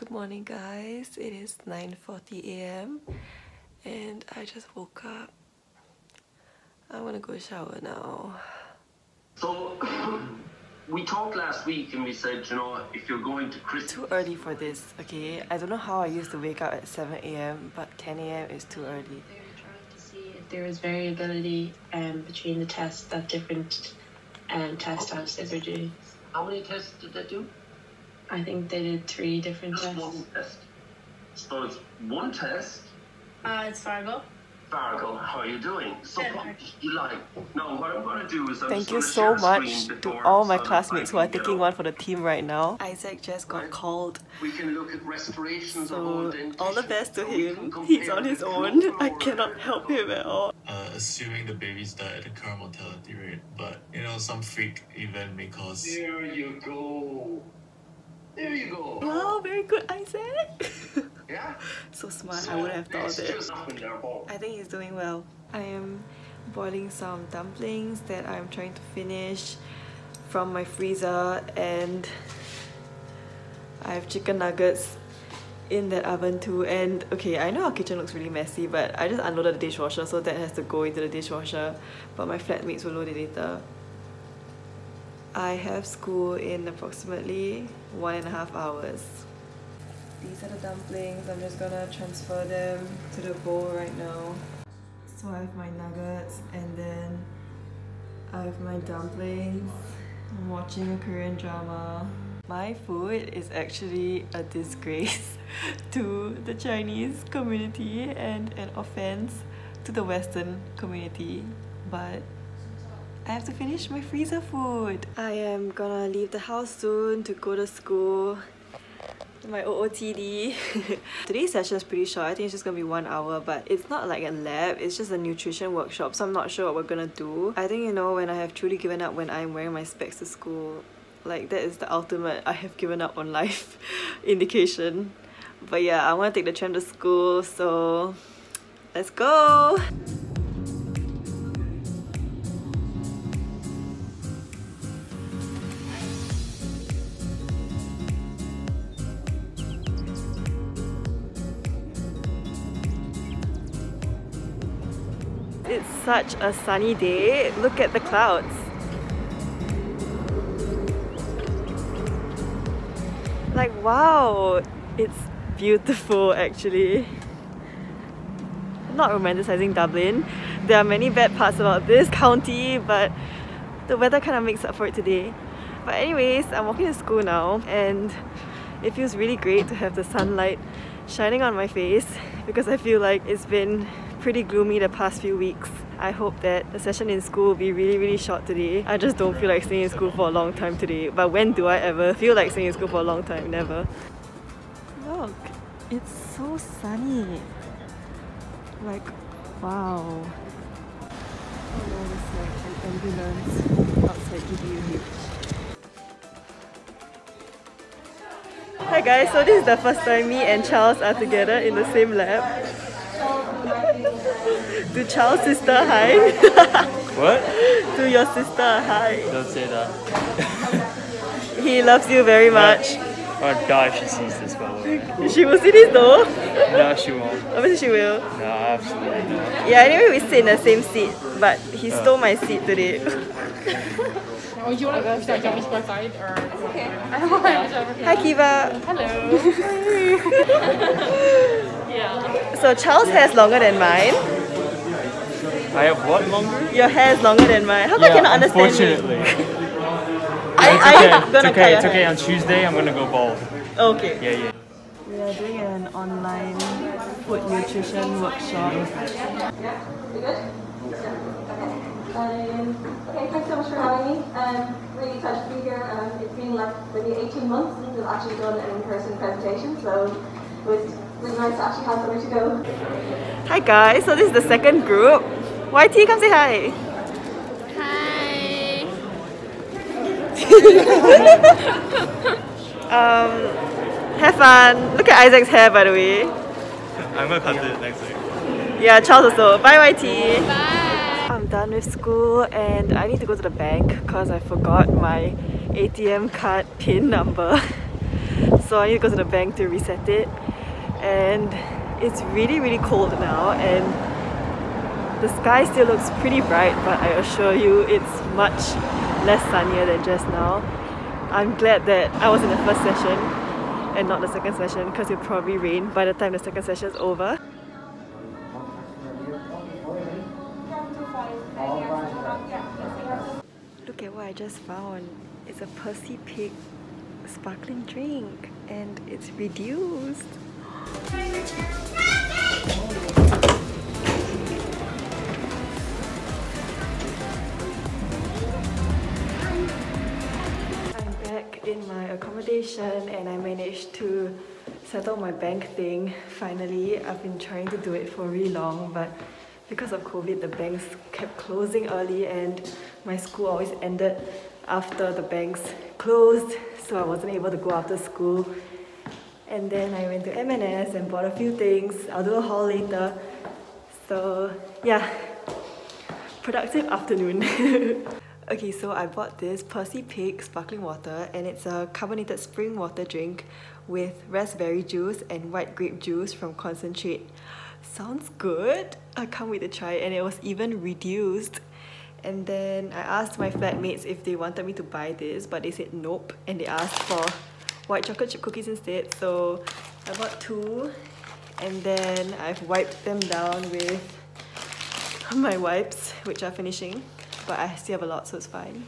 Good morning guys, it is 9:40 a.m. and I just woke up. I want to go shower now. So we talked last week and we said, you know, if you're going to Christmas... Too early for this, okay? I don't know how I used to wake up at 7 a.m. but 10 a.m. is too early. They were trying to see if there was variability between the tests that different test types that they're doing. How many tests did they do? I think they did 3 different Just tests. one test. So it's one test. It's Fargo. Fargo, how are you doing? So what did you like? Now what I'm going to do is I'm Thank just you gonna so share much screen to before all my so classmates who I are can, taking one for the team right now. Isaac just got called, We can look at restorations of so old dentition. all the best to So we him. can He's compare on his the own. I global cannot help him at all. Assuming the babies die at the current mortality rate, but you know, some freak event may cause. There you go. There you go. Wow, very good, Isaac. Yeah? So smart, I wouldn't have thought of it. Just up in there, Bob. I think he's doing well. I am boiling some dumplings that I'm trying to finish from my freezer, and I have chicken nuggets in that oven too. And okay, I know our kitchen looks really messy, but I just unloaded the dishwasher, so that has to go into the dishwasher, but my flatmates will load it later. I have school in approximately 1.5 hours. These are the dumplings. I'm just gonna transfer them to the bowl right now. So I have my nuggets and then I have my dumplings. I'm watching a Korean drama. My food is actually a disgrace to the Chinese community and an offense to the Western community, but I have to finish my freezer food. I am gonna leave the house soon to go to school. My OOTD. Today's session is pretty short. I think it's just gonna be 1 hour, but it's not like a lab, it's just a nutrition workshop, so I'm not sure what we're gonna do. I think, you know, when I have truly given up when I'm wearing my specs to school, like that is the ultimate I have given up on life indication. But yeah, I want to take the tram to school, so let's go! It's such a sunny day. Look at the clouds. Like, wow, it's beautiful actually. I'm not romanticizing Dublin. There are many bad parts about this county, but the weather kind of makes up for it today. But anyways, I'm walking to school now and it feels really great to have the sunlight shining on my face because I feel like it's been pretty gloomy the past few weeks. I hope that the session in school will be really short today. I just don't feel like staying in school for a long time today. But when do I ever feel like staying in school for a long time? Never. Look, it's so sunny. Like, wow. Oh no, there's like an ambulance outside GBUH. Hi guys, so this is the first time me and Charles are together in the same lab. To Charles' sister, hi. What? To your sister, hi. Don't say that. He loves you very much. I'd die if she sees this, by the way. She will see this though. No, she won't. Obviously she will. No, absolutely not. Yeah, anyway we sit in the same seat, but he stole my seat today. Oh, you want to start jumping to side or? Okay. Hi Kiva. Hello. Yeah. So Charles' hair is longer than mine. I have what longer? Your hair is longer than mine. How come I cannot understand unfortunately. you? It's okay. On Tuesday, I'm gonna go bald. Okay. Yeah. We are doing an online food nutrition workshop. Okay, thanks so much for having me. Really excited to be here. It's been like maybe 18 months since we've actually done an in-person presentation, so it was really nice to actually have somewhere to go. Hi guys, so this is the second group. YT, come say hi. Hi. Have fun. Look at Isaac's hair, by the way. I'm gonna cut it next week. Yeah, Charles also. Bye YT. Bye. I'm done with school and I need to go to the bank because I forgot my ATM card PIN number. so I need to go to the bank to reset it. And it's really cold now, and the sky still looks pretty bright, but I assure you it's much less sunnier than just now. I'm glad that I was in the first session and not the second session, because it'll probably rain by the time the second session is over. Look at what I just found. It's a Percy Pig sparkling drink, and it's reduced. I'm back in my accommodation and I managed to settle my bank thing finally. I've been trying to do it for really long, but because of COVID, the banks kept closing early and my school always ended after the banks closed, so I wasn't able to go after school. And then I went to M&S and bought a few things. I'll do a haul later. So yeah, productive afternoon. Okay, so I bought this Percy Pig sparkling water, and it's a carbonated spring water drink with raspberry juice and white grape juice from concentrate. Sounds good! I can't wait to try it, and it was even reduced. And then I asked my flatmates if they wanted me to buy this, but they said nope, and they asked for white chocolate chip cookies instead. So I bought 2, and then I've wiped them down with my wipes, which are finishing, but I still have a lot, so it's fine.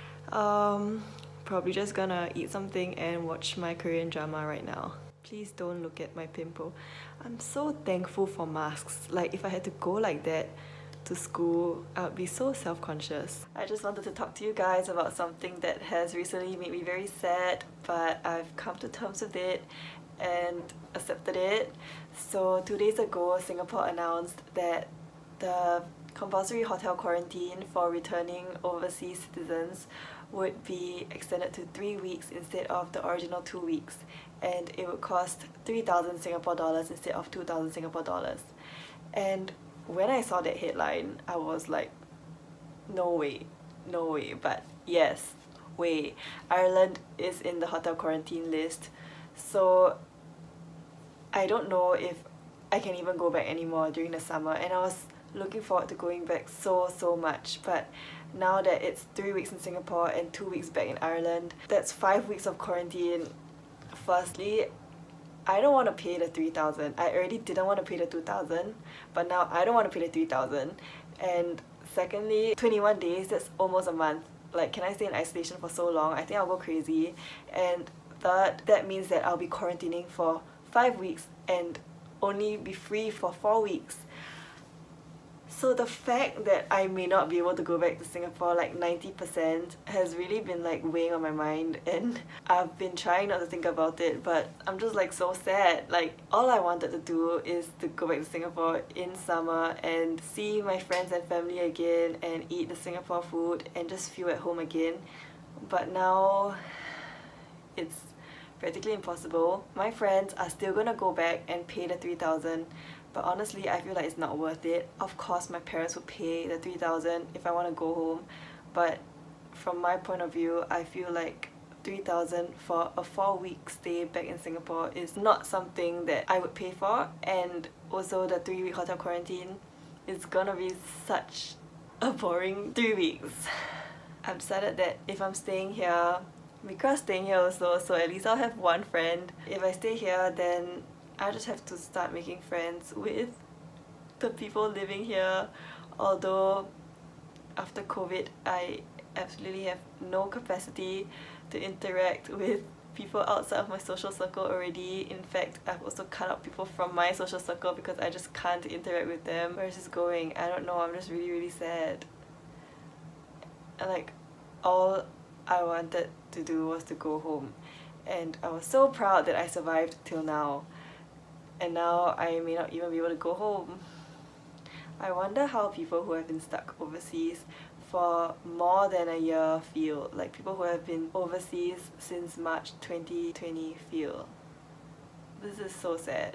Probably just gonna eat something and watch my Korean drama right now. Please don't look at my pimple. I'm so thankful for masks. Like, if I had to go like that to school, I would be so self-conscious. I just wanted to talk to you guys about something that has recently made me very sad, but I've come to terms with it and accepted it. So 2 days ago, Singapore announced that the compulsory hotel quarantine for returning overseas citizens would be extended to 3 weeks instead of the original 2 weeks, and it would cost 3,000 Singapore dollars instead of 2,000 Singapore dollars. And when I saw that headline, I was like, no way, but yes, way. Ireland is in the hotel quarantine list, so I don't know if I can even go back anymore during the summer, and I was looking forward to going back so much. But now that it's 3 weeks in Singapore and 2 weeks back in Ireland, that's 5 weeks of quarantine. Firstly, I don't want to pay the 3,000. I already didn't want to pay the 2,000, but now I don't want to pay the 3,000. And secondly, 21 days, that's almost a month. Like, can I stay in isolation for so long? I think I'll go crazy. And third, that means that I'll be quarantining for 5 weeks and only be free for 4 weeks. So the fact that I may not be able to go back to Singapore, like 90%, has really been like weighing on my mind, and I've been trying not to think about it, but I'm just like so sad. Like, all I wanted to do is to go back to Singapore in summer and see my friends and family again and eat the Singapore food and just feel at home again. But now it's practically impossible. My friends are still gonna go back and pay the 3,000, but honestly, I feel like it's not worth it. Of course, my parents would pay the 3,000 if I want to go home, but from my point of view, I feel like 3,000 for a 4-week stay back in Singapore is not something that I would pay for. And also, the 3-week hotel quarantine is gonna be such a boring 3 weeks. I've decided that if I'm staying here, Mika's staying here also, so at least I'll have one friend. If I stay here, then I just have to start making friends with the people living here. Although after COVID, I absolutely have no capacity to interact with people outside of my social circle already. In fact, I've also cut out people from my social circle because I just can't interact with them. Where's this going? I don't know, I'm just really sad. And like, all I wanted to do was to go home, and I was so proud that I survived till now. And now I may not even be able to go home. I wonder how people who have been stuck overseas for more than a year feel. Like, people who have been overseas since March 2020 feel. This is so sad.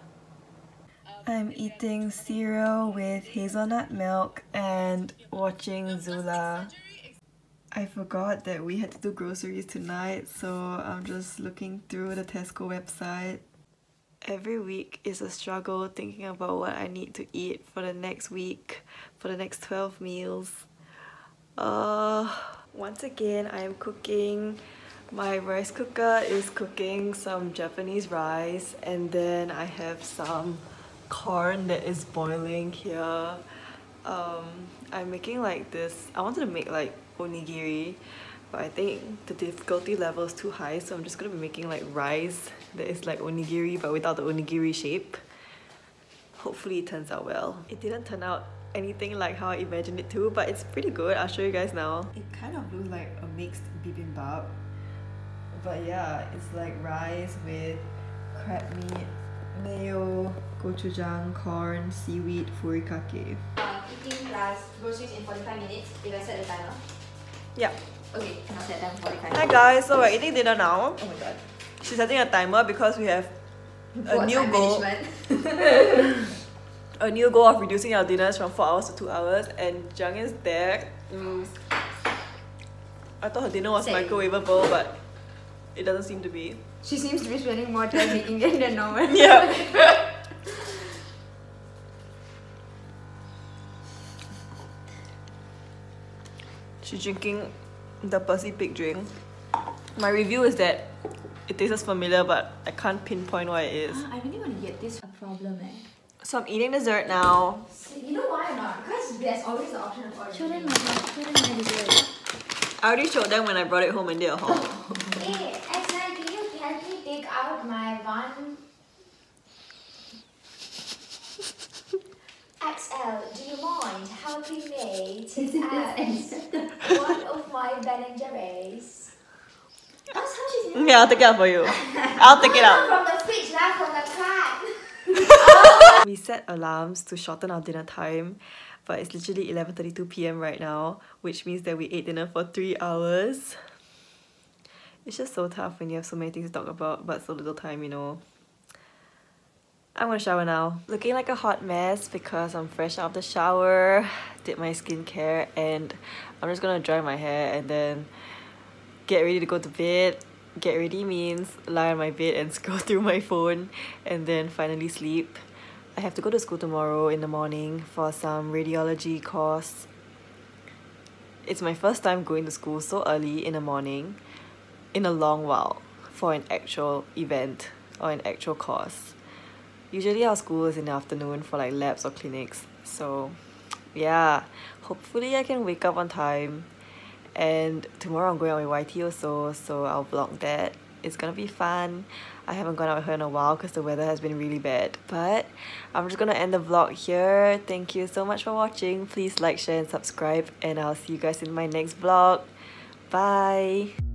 I'm eating cereal with hazelnut milk and watching Zula. I forgot that we had to do groceries tonight, so I'm just looking through the Tesco website. Every week is a struggle thinking about what I need to eat for the next week, for the next 12 meals. Once again, I am cooking. My rice cooker is cooking some Japanese rice, and then I have some corn that is boiling here. I'm making like this. I wanted to make like onigiri, but I think the difficulty level is too high, so I'm just gonna be making like rice that is like onigiri but without the onigiri shape. Hopefully it turns out well. It didn't turn out anything like how I imagined it to, but it's pretty good. I'll show you guys now. It kind of looks like a mixed bibimbap, but yeah, it's like rice with crab meat, mayo, gochujang, corn, seaweed, furikake. Eating plus groceries in 45 minutes if I set the timer. Yeah. Okay, I'll set time 45 Hi guys, so we're eating dinner now. Oh my god. She's setting a timer because we have a new goal. A new goal of reducing our dinners from 4 hours to 2 hours, and Jiang is there. I thought her dinner was Same. microwavable, but it doesn't seem to be. She seems to be spending more time making it than normal. Yeah. She's drinking the Percy Pig drink. My review is that it tastes familiar, but I can't pinpoint what it is. I really want to get this a problem, eh? So I'm eating dessert now. You know why or not? Because there's always the option of ordering. Show them my dessert. I already showed them when I brought it home and did a haul. Hey, X9, can you help me take out my one XL? Do you mind helping me take out one of my Ben & Jerry's? That's how she's Yeah, I'll take it out for you. I'll take it out. from the fridge, not from the can. We set alarms to shorten our dinner time, but it's literally 11:32 p.m. right now, which means that we ate dinner for 3 hours. It's just so tough when you have so many things to talk about but so little time, you know. I'm gonna shower now. Looking like a hot mess because I'm fresh out of the shower, did my skincare, and I'm just gonna dry my hair and then get ready to go to bed. Get ready means lie on my bed and scroll through my phone and then finally sleep. I have to go to school tomorrow in the morning for some radiology course. It's my first time going to school so early in the morning in a long while for an actual event or an actual course. Usually our school is in the afternoon for like labs or clinics, so yeah, hopefully I can wake up on time. And tomorrow I'm going out with YT also, so I'll vlog that. It's gonna be fun. I haven't gone out with her in a while because the weather has been really bad. But I'm just gonna end the vlog here. Thank you so much for watching. Please like, share and subscribe, and I'll see you guys in my next vlog. Bye!